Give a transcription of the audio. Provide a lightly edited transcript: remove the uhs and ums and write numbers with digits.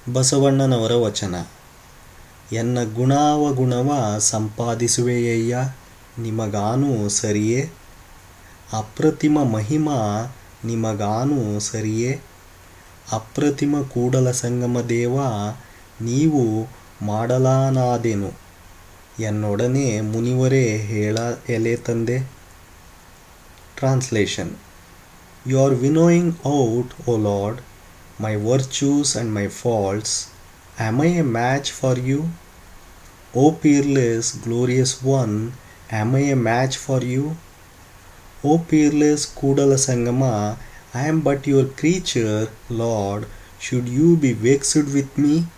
ಬಸವಣ್ಣನವರ ವಚನ. ಎನ್ನ ಗುಣಾವಗುಣವ ಸಂಪಾದಿಸುವೆಯಯ್ಯ ನಿಮಗಾನು ಸರಿಯೇ, ಅಪ್ರತಿಮ ಮಹಿಮಾ ನಿಮಗಾನು ಸರಿಯೇ, ಅಪ್ರತಿಮ ಕೂಡಲ ಸಂಗಮ ದೇವ ನೀವು ಮಾಡಲಾನಾದೆನು, ಎನ್ನೊಡನೆ ಮುನಿವರೇ ಹೇಳ ಎಲೆ ತಂದೆ. Translation. You are winnowing out, O Lord, my virtues and my faults. Am I a match for you? O peerless, glorious one, am I a match for you? O peerless Kudala Sangama, I am but your creature, Lord. Should you be vexed with me?